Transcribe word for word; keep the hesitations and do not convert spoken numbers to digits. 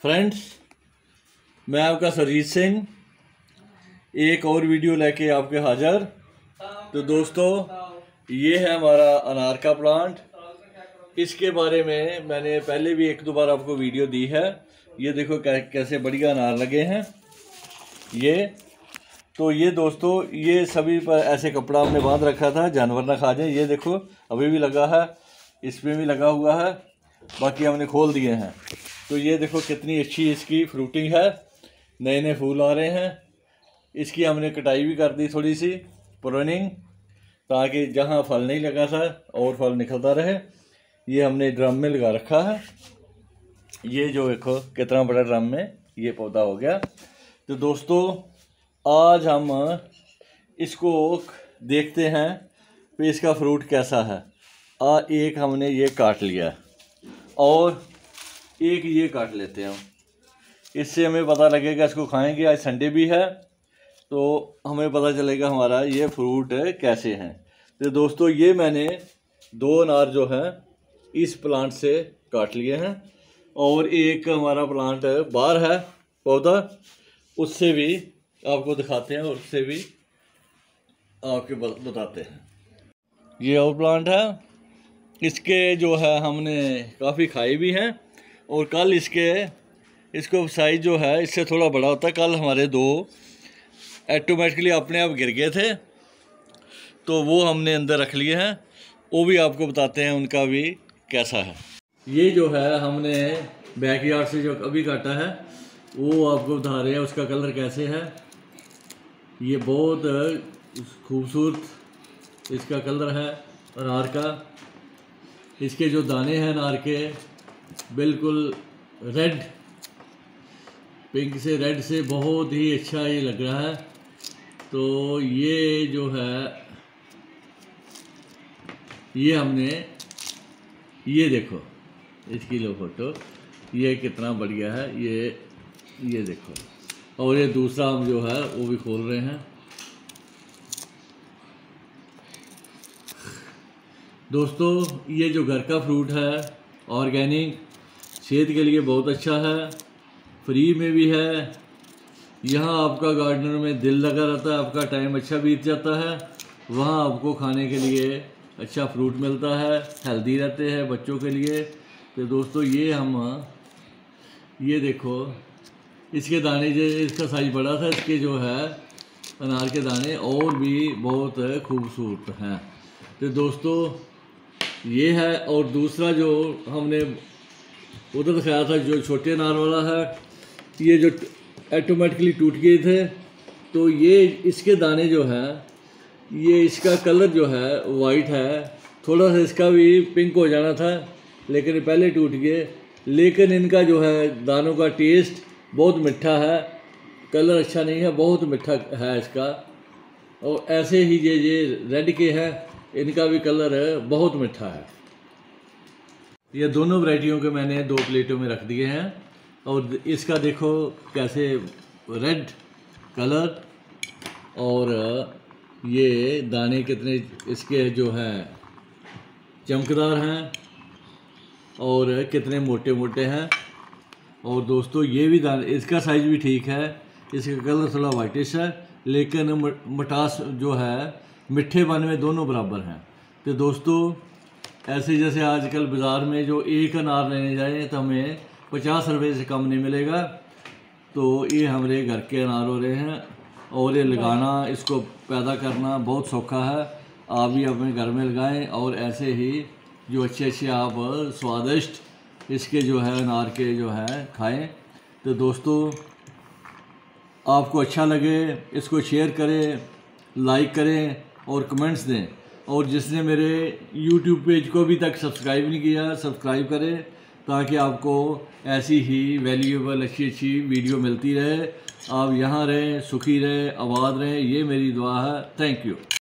Friends, मैं आपका सरजीत सिंह एक और वीडियो लेके आपके हाजिर। तो दोस्तों, ये है हमारा अनार का प्लांट। इसके बारे में मैंने पहले भी एक दो बार आपको वीडियो दी है। ये देखो कैसे बढ़िया अनार लगे हैं। ये तो ये दोस्तों, ये सभी पर ऐसे कपड़ा हमने बांध रखा था जानवर ना खा जाए। ये देखो अभी भी लगा है, इसमें भी लगा हुआ है, बाकी हमने खोल दिए हैं। तो ये देखो कितनी अच्छी इसकी फ्रूटिंग है, नए नए फूल आ रहे हैं। इसकी हमने कटाई भी कर दी थोड़ी सी प्रूनिंग, ताकि जहाँ फल नहीं लगा था और फल निकलता रहे। ये हमने ड्रम में लगा रखा है। ये जो देखो कितना बड़ा ड्रम में ये पौधा हो गया। तो दोस्तों, आज हम इसको देखते हैं कि इसका फ्रूट कैसा है। आ एक हमने ये काट लिया और एक ये काट लेते हैं। इससे हमें पता लगेगा, इसको खाएंगे। आज संडे भी है तो हमें पता चलेगा हमारा ये फ्रूट कैसे हैं। तो दोस्तों, ये मैंने दो अनार जो हैं इस प्लांट से काट लिए हैं, और एक हमारा प्लांट बाहर है पौधा, उससे भी आपको दिखाते हैं और उससे भी आपके बताते हैं। ये और प्लांट है, इसके जो है हमने काफ़ी खाए भी हैं। और कल इसके इसको साइज़ जो है इससे थोड़ा बड़ा होता है। कल हमारे दो ऑटोमेटिकली अपने आप गिर गए थे, तो वो हमने अंदर रख लिए हैं। वो भी आपको बताते हैं उनका भी कैसा है। ये जो है हमने बैकयार्ड से जो अभी काटा है वो आपको बता रहे हैं उसका कलर कैसे है। ये बहुत खूबसूरत इसका कलर है अनार का। इसके जो दाने हैं अनार के बिल्कुल रेड, पिंक से रेड से बहुत ही अच्छा ये लग रहा है। तो ये जो है ये हमने ये देखो इसकी लो फोटो, ये कितना बढ़िया है। ये ये देखो, और ये दूसरा हम जो है वो भी खोल रहे हैं। दोस्तों, ये जो घर का फ्रूट है ऑर्गेनिक, सेहत के लिए बहुत अच्छा है, फ्री में भी है। यहाँ आपका गार्डनर में दिल लगा रहता है, आपका टाइम अच्छा बीत जाता है। वहाँ आपको खाने के लिए अच्छा फ्रूट मिलता है, हेल्दी रहते हैं बच्चों के लिए। तो दोस्तों, ये हम ये देखो इसके दाने, जो इसका साइज बड़ा था, इसके जो है अनार के दाने और भी बहुत खूबसूरत हैं। तो दोस्तों, ये है। और दूसरा जो हमने उधर दिखाया था जो छोटे अनार वाला है, ये जो ऑटोमेटिकली टूट गए थे, तो ये इसके दाने जो हैं, ये इसका कलर जो है वाइट है। थोड़ा सा इसका भी पिंक हो जाना था, लेकिन पहले टूट गए। लेकिन इनका जो है दानों का टेस्ट बहुत मीठा है, कलर अच्छा नहीं है, बहुत मीठा है इसका। और ऐसे ही ये ये रेड के हैं, इनका भी कलर बहुत मीठा है। ये दोनों वैरायटियों के मैंने दो प्लेटों में रख दिए हैं। और इसका देखो कैसे रेड कलर, और ये दाने कितने इसके जो हैं चमकदार हैं और कितने मोटे मोटे हैं। और दोस्तों, ये भी दाने, इसका साइज़ भी ठीक है, इसका कलर थोड़ा वाइटिश है, लेकिन मिठास जो है मिठ्ठेपन में दोनों बराबर हैं। तो दोस्तों, ऐसे जैसे आजकल बाज़ार में जो एक अनार लेने जाएं तो हमें पचास रुपये से कम नहीं मिलेगा। तो ये हमारे घर के अनार हो रहे हैं, और ये लगाना, इसको पैदा करना बहुत सौखा है। आप भी अपने घर में लगाएं और ऐसे ही जो अच्छे अच्छे आप स्वादिष्ट इसके जो है अनार के जो है खाएं। तो दोस्तों, आपको अच्छा लगे इसको शेयर करें, लाइक करें और कमेंट्स दें। और जिसने मेरे यूट्यूब पेज को अभी तक सब्सक्राइब नहीं किया, सब्सक्राइब करें, ताकि आपको ऐसी ही वैल्यूएबल अच्छी अच्छी वीडियो मिलती रहे। आप यहाँ रहें, सुखी रहें, आबाद रहें, ये मेरी दुआ है। Thank you.